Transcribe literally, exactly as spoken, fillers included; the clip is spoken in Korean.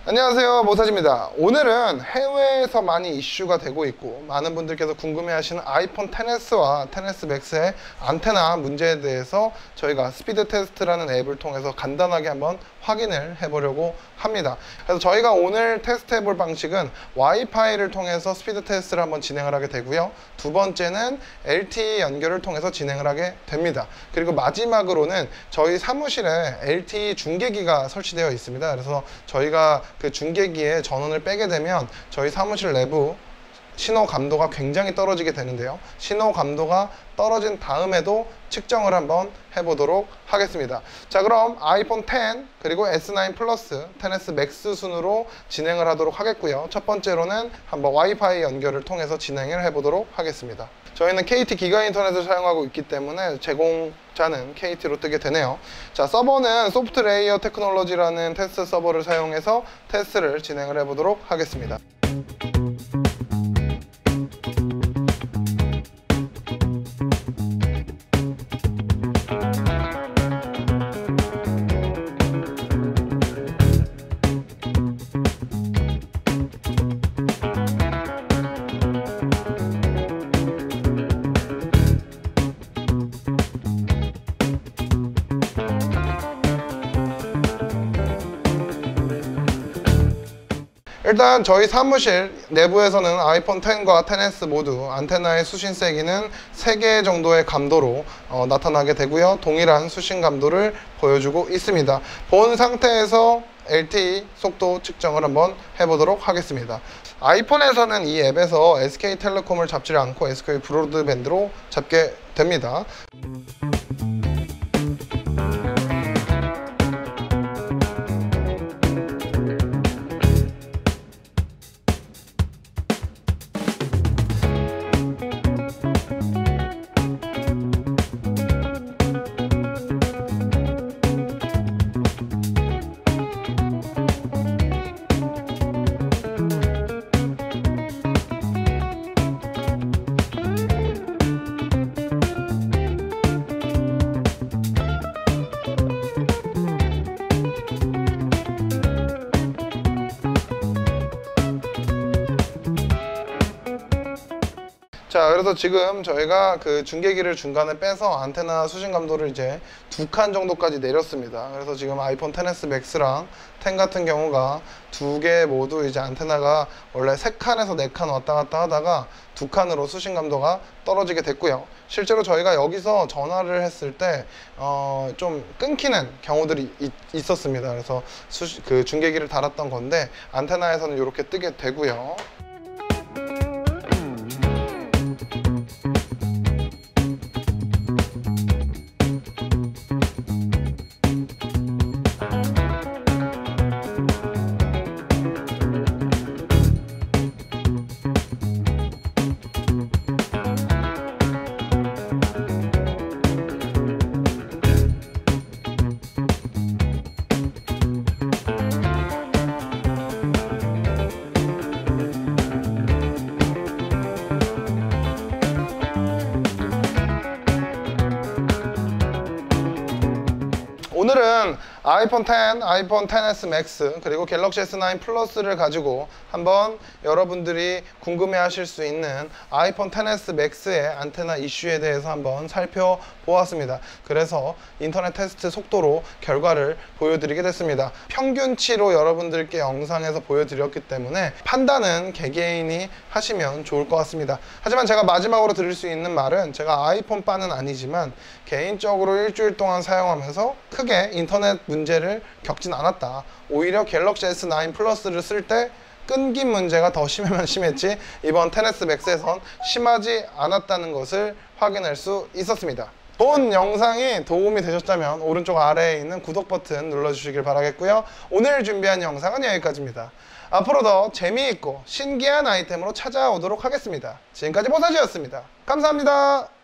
안녕하세요, 모사지입니다. 오늘은 해외에서 많이 이슈가 되고 있고 많은 분들께서 궁금해하시는 아이폰 텐에스와 텐에스 맥스의 안테나 문제에 대해서 저희가 스피드 테스트라는 앱을 통해서 간단하게 한번 확인을 해보려고 합니다. 그래서 저희가 오늘 테스트 해볼 방식은 와이파이를 통해서 스피드 테스트를 한번 진행을 하게 되고요. 두 번째는 엘티이 연결을 통해서 진행을 하게 됩니다. 그리고 마지막으로는 저희 사무실에 엘티이 중계기가 설치되어 있습니다. 그래서 저희가 그 중계기에 전원을 빼게 되면 저희 사무실 내부 신호 감도가 굉장히 떨어지게 되는데요. 신호 감도가 떨어진 다음에도 측정을 한번 해보도록 하겠습니다. 자, 그럼 아이폰 텐 그리고 에스 나인 플러스, 텐에스 맥스 순으로 진행을 하도록 하겠고요. 첫 번째로는 한번 와이파이 연결을 통해서 진행을 해보도록 하겠습니다. 저희는 케이티 기가 인터넷을 사용하고 있기 때문에 제공자는 케이티로 뜨게 되네요. 자, 서버는 소프트 레이어 테크놀로지라는 테스트 서버를 사용해서 테스트를 진행을 해보도록 하겠습니다. 일단 저희 사무실 내부에서는 아이폰 텐과 텐에스 모두 안테나의 수신 세기는 세 개 정도의 감도로 어, 나타나게 되고요. 동일한 수신 감도를 보여주고 있습니다. 본 상태에서 엘티이 속도 측정을 한번 해보도록 하겠습니다. 아이폰에서는 이 앱에서 에스케이텔레콤을 잡지 않고 에스케이 브로드밴드로 잡게 됩니다. 자, 그래서 지금 저희가 그 중계기를 중간에 빼서 안테나 수신 감도를 이제 두 칸 정도까지 내렸습니다. 그래서 지금 아이폰 텐에스 맥스랑 텐 같은 경우가 두 개 모두 이제 안테나가 원래 세 칸에서 네 칸 왔다 갔다 하다가 두 칸으로 수신 감도가 떨어지게 됐고요. 실제로 저희가 여기서 전화를 했을 때 어, 좀 끊기는 경우들이 있, 있었습니다. 그래서 수시, 그 중계기를 달았던 건데 안테나에서는 이렇게 뜨게 되고요. 오늘은 아이폰 텐, 아이폰 텐에스 맥스 그리고 갤럭시 에스 나인 플러스를 가지고 한번 여러분들이 궁금해하실 수 있는 아이폰 텐에스 맥스의 안테나 이슈에 대해서 한번 살펴보았습니다. 그래서 인터넷 테스트 속도로 결과를 보여드리게 됐습니다. 평균치로 여러분들께 영상에서 보여드렸기 때문에 판단은 개개인이 하시면 좋을 것 같습니다. 하지만 제가 마지막으로 드릴 수 있는 말은 제가 아이폰 바는 아니지만 개인적으로 일주일 동안 사용하면서 크게 인터넷 문제를 겪진 않았다. 오히려 갤럭시 에스 나인 플러스를 쓸 때 끊김 문제가 더 심하면 심했지 이번 텐에스 맥스에선 심하지 않았다는 것을 확인할 수 있었습니다. 본 영상이 도움이 되셨다면 오른쪽 아래에 있는 구독 버튼 눌러주시길 바라겠고요. 오늘 준비한 영상은 여기까지입니다. 앞으로 더 재미있고 신기한 아이템으로 찾아오도록 하겠습니다. 지금까지 모사지였습니다. 감사합니다.